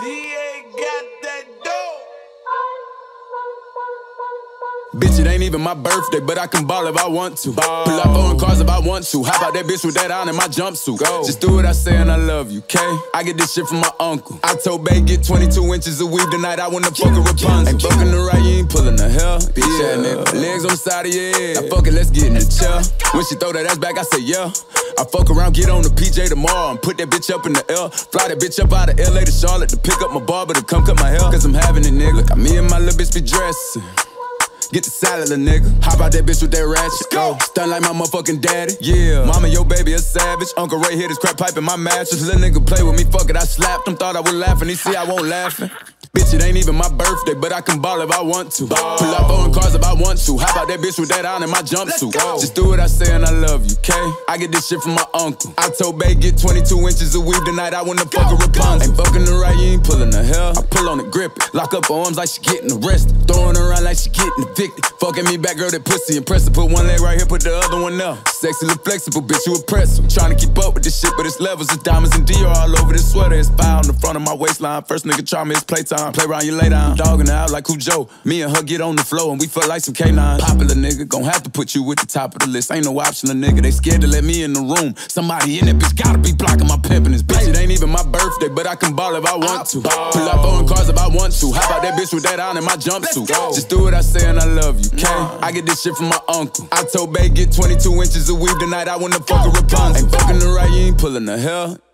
got that dope. Bitch, it ain't even my birthday, but I can ball if I want to. Pull up on cars if I want to. How about that bitch with that on in my jumpsuit? Go. Just do what I say and I love you, okay? I get this shit from my uncle. I told Bay get 22 inches of weave tonight. I wanna fuck a Rapunzel. Ain't fucking the right, you ain't pulling the hell. Bitch, yeah, nigga. Legs on the side of your head. Now fuck it, let's get in the chair. When she throw that ass back, I say yeah. I fuck around, get on the PJ tomorrow and put that bitch up in the L. Fly that bitch up out of LA to Charlotte to pick up my barber to come cut my hair. Cause I'm having it, nigga. Look, me and my little bitch be dressing. Get the salad, little nigga. Hop out that bitch with that ratchet. Go. Stun like my motherfucking daddy. Yeah. Mama, your baby a savage. Uncle Ray hit his crack pipe in my mattress. Little nigga play with me, fuck it, I slapped him. Thought I was laughing, he see I won't laughing. Bitch, it ain't even my birthday, but I can ball if I want to. Pull up on cars if I want to. How about that bitch with that on in my jumpsuit? Just do what I say and I love you, okay? I get this shit from my uncle. I told Bay get 22 inches of weave tonight. I wanna fuck a Rapunzel. Ain't fucking the right, you ain't pulling the hell. I pull on it, grip it. Lock up her arms like she getting arrested. Throwing her around like she getting evicted. Fucking me back, girl, that pussy impressive. Put one leg right here, put the other one up. Sexy, look flexible, bitch, you impressive. Trying to keep up with this shit, but it's levels. It's diamonds and Dior all over this sweater. It's fire on the front of my waistline. First nigga try me, it's playtime. Play around, you lay down. Dogging her out like Cujo. Me and her get on the floor and we feel like some K9. Popular nigga, gon' have to put you at the top of the list. Ain't no option, a nigga. They scared to let me in the room. Somebody in that bitch gotta be blocking my pimpin'. This bitch, it ain't even my birthday, but I can ball if I want to. Pull up on cars if I want to. How about that bitch with that on in my jumpsuit? Just do what I say and I love you, okay? I get this shit from my uncle. I told Bay get 22 inches of weave tonight. I wanna fuck a Rapunzel. Ain't fucking the right, you ain't pulling the hell.